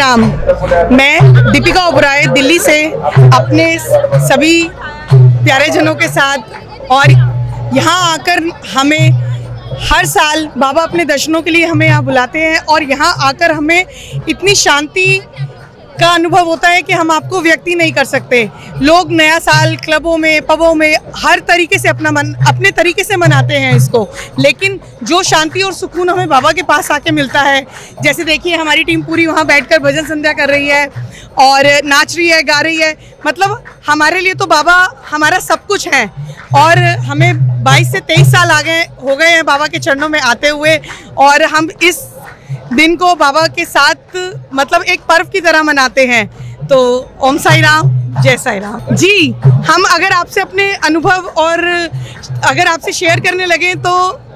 राम। मैं दीपिका ओबराय दिल्ली से अपने सभी प्यारे जनों के साथ, और यहाँ आकर हमें हर साल बाबा अपने दर्शनों के लिए हमें यहाँ बुलाते हैं, और यहाँ आकर हमें इतनी शांति का अनुभव होता है कि हम आपको व्यक्त ही नहीं कर सकते। लोग नया साल क्लबों में, पबों में हर तरीके से अपने तरीके से मनाते हैं इसको, लेकिन जो शांति और सुकून हमें बाबा के पास आके मिलता है, जैसे देखिए हमारी टीम पूरी वहाँ बैठकर भजन संध्या कर रही है और नाच रही है, गा रही है। मतलब हमारे लिए तो बाबा हमारा सब कुछ है, और हमें 22 से 23 साल हो गए हैं बाबा के चरणों में आते हुए, और हम इस दिन को बाबा के साथ मतलब एक पर्व की तरह मनाते हैं। तो ओम साई राम, जय साई राम। जी, हम अगर आपसे अपने अनुभव और अगर आपसे शेयर करने लगे तो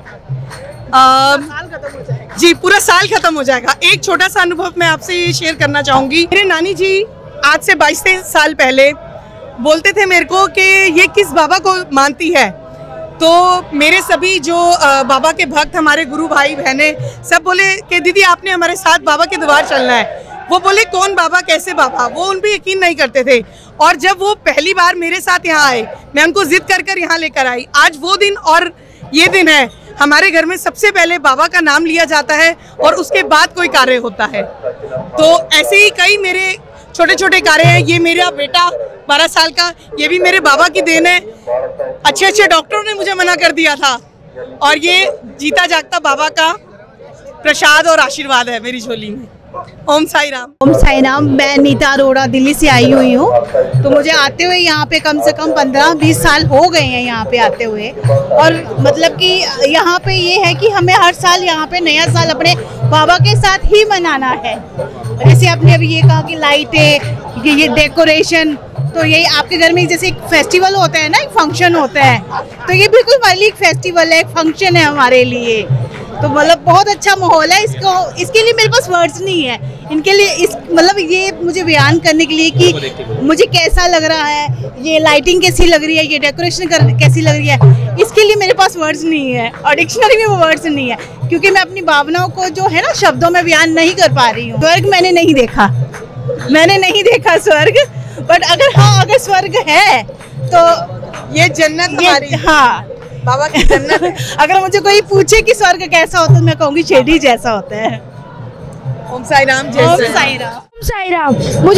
साल खत्म हो जाएगा। जी, पूरा साल खत्म हो जाएगा। एक छोटा सा अनुभव मैं आपसे शेयर करना चाहूँगी। मेरे नानी जी आज से 22 साल पहले बोलते थे मेरे को कि ये किस बाबा को मानती है। तो मेरे सभी जो बाबा के भक्त, हमारे गुरु भाई बहने सब बोले कि दीदी आपने हमारे साथ बाबा के द्वार चलना है। वो बोले कौन बाबा, कैसे बाबा, वो उन पे यकीन नहीं करते थे। और जब वो पहली बार मेरे साथ यहाँ आए, मैं उनको जिद कर यहाँ लेकर आई। आज वो दिन और ये दिन है, हमारे घर में सबसे पहले बाबा का नाम लिया जाता है और उसके बाद कोई कार्य होता है। तो ऐसे ही कई मेरे छोटे छोटे कार्य हैं। ये मेरा बेटा 12 साल का, ये भी मेरे बाबा की देन है। अच्छे डॉक्टरों ने मुझे मना कर दिया था, और ये जीता जागता बाबा का प्रसाद और आशीर्वाद है मेरी झोली में। ओम साई राम। ओम साई राम। मैं नीता अरोड़ा दिल्ली से आई हुई हूँ। तो मुझे आते हुए यहाँ पे कम से कम 15-20 साल हो गए हैं यहाँ पे आते हुए, और मतलब कि यहाँ पे ये है कि हमें हर साल यहाँ पे नया साल अपने बाबा के साथ ही मनाना है। जैसे आपने अभी ये कहा कि लाइटें, ये डेकोरेशन, तो यही आपके घर में जैसे एक फेस्टिवल होता है ना, एक फंक्शन होता है, तो ये बिल्कुल हमारे लिए एक फेस्टिवल है, एक फंक्शन है हमारे लिए। तो मतलब बहुत अच्छा माहौल है। इसके लिए मेरे पास वर्ड्स नहीं है इनके लिए, मतलब ये मुझे बयान करने के लिए कि मुझे कैसा लग रहा है, ये लाइटिंग कैसी लग रही है, ये डेकोरेशन कैसी लग रही है, इसके लिए मेरे पास वर्ड्स नहीं है, और डिक्शनरी में वो वर्ड्स नहीं है, क्योंकि मैं अपनी भावनाओं को जो है ना शब्दों में बयान नहीं कर पा रही हूँ। स्वर्ग मैंने नहीं देखा स्वर्ग, बट अगर स्वर्ग है तो ये जन्नत हमारी। हाँ, बाबा की जन्नत है। अगर मुझे कोई पूछे कि स्वर्ग कैसा होता है, मैं कहूँगी शिरडी जैसा होता है। ओम साई राम, जय साई राम। साई राम।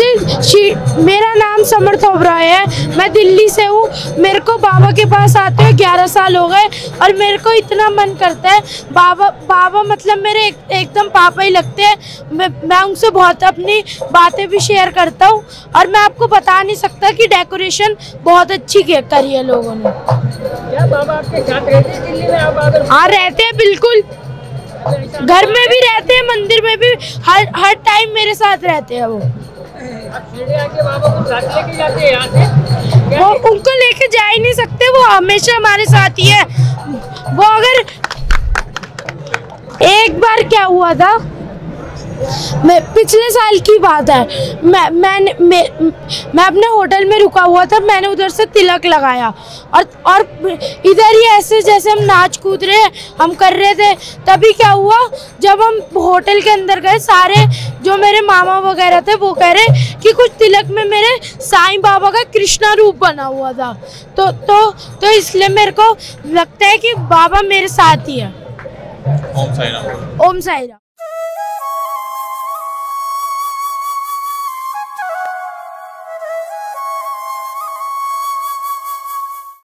मेरा नाम समर्थ ओबराय है, मैं दिल्ली से हूँ। मेरे को बाबा के पास आते हुए 11 साल हो गए, और मेरे को इतना मन करता है, बाबा मतलब मेरे एकदम पापा ही लगते हैं। मैं उनसे बहुत अपनी बातें भी शेयर करता हूँ, और मैं आपको बता नहीं सकता कि डेकोरेशन बहुत अच्छी करी है लोगों ने। क्या बाबा आपके साथ रहते हैं दिल्ली में? आप हाँ, रहते हैं, बिल्कुल। घर में भी रहते हैं, मंदिर में भी, हर टाइम मेरे साथ रहते हैं वो। आके बाबा को साथ लेके जाते हैं यहाँ से? वो उनको लेके जा ही नहीं सकते, वो हमेशा हमारे साथ ही है। वो अगर एक बार क्या हुआ था, पिछले साल की बात है, मैं अपने होटल में रुका हुआ था, मैंने उधर से तिलक लगाया, और इधर ही ऐसे जैसे हम नाच कूद रहे हम कर रहे थे, तभी क्या हुआ, जब हम होटल के अंदर गए, सारे जो मेरे मामा वगैरह थे वो कह रहे कि कुछ तिलक में मेरे साईं बाबा का कृष्णा रूप बना हुआ था। तो इसलिए मेरे को लगता है कि बाबा मेरे साथ ही है। ओम साई राम। ओम साई राम।